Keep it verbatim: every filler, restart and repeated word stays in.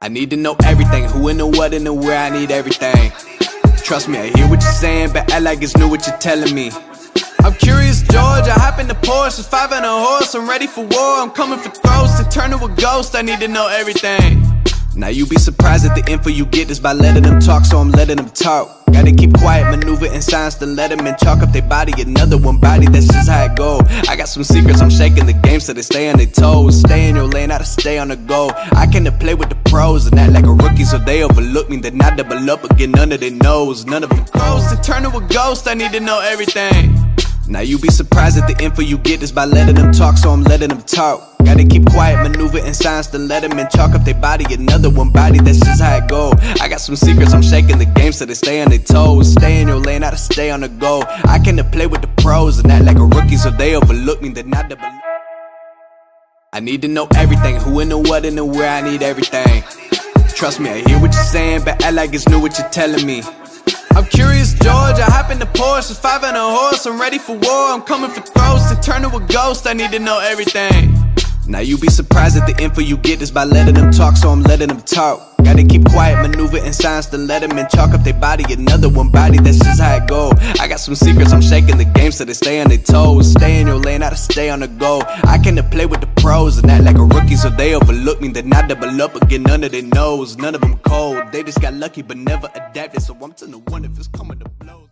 I need to know everything, who and the what and the where, I need everything. Trust me, I hear what you're saying, but act like it's new what you're telling me. I'm curious, George, I hop in the Porsche, it's five and a horse, I'm ready for war, I'm coming for throats, to turn to a ghost, I need to know everything. Now you be surprised at the info you get is by letting them talk, so I'm letting them talk. Gotta keep quiet, maneuver in silence to let them in, chalk up their body, another one body, that's just how it go. I got some secrets, I'm shaking the game so they stay on their toes. Stay in your lane, how to stay on the go. I came to play with the pros and act like a rookie, so they overlook me, then I double up again, none of their nose, none of them close. To turn to a ghost, I need to know everything. Now you be surprised at the info you get is by letting them talk, so I'm letting them talk. Gotta keep quiet, maneuver in silence to let them in, chalk up their body, another one body, that's just how it go. I got some secrets, I'm shaking the game so they stay on their toes. Stay in your lane, how to stay on the go. I came to play with the pros and act like a rookie, so they overlook me, then I double. I need to know everything, who and the what and the where, I need everything. Trust me, I hear what you're saying, but act like it's new what you're telling me. I'm curious, George, I hop in the Porsche, it's five and a horse, I'm ready for war, I'm coming for throats, to turn to a ghost, I need to know everything. Now you be surprised at the info you get is by letting them talk, so I'm letting them talk. Gotta keep quiet, maneuver in silence to let them in, chalk up their body, another one body, that's just how it go. I got some secrets, I'm shaking the game so they stay on their toes. Stay in your lane, how to stay on the go. I came to play with the pros and act like a rookie, so they overlook me, then I double up again, none of their knows, none of them cold. They just got lucky but never adapted, so I'm to the one if it's coming to blows.